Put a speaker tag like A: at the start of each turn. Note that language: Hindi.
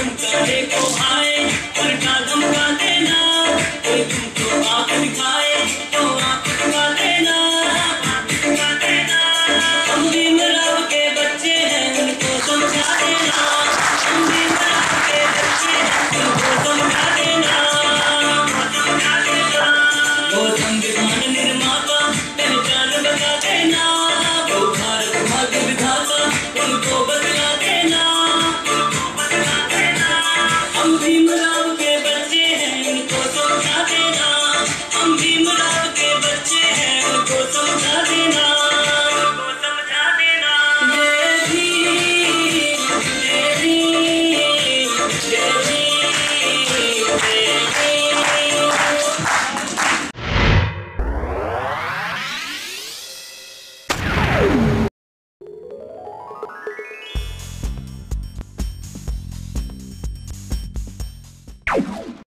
A: धमकाने को आए उल्टा धमका देना, कोई तुमको आंख दिखाए तो आंख दिखा देना, दिखा देना। हम भीमराव के बच्चे हैं उनको समझा देना, हम भीमराव के बच्चे हैं उनको समझा देना, समझा देना। वो संविधान निर्माता पहचान बता देना, वो भारत भाग्य विधाता उनको बतला देना, उनको बतला देना। हम भीमराव के बच्चे हैं उनको समझा देना, हम भीमराव के बच्चे हैं उनको समझा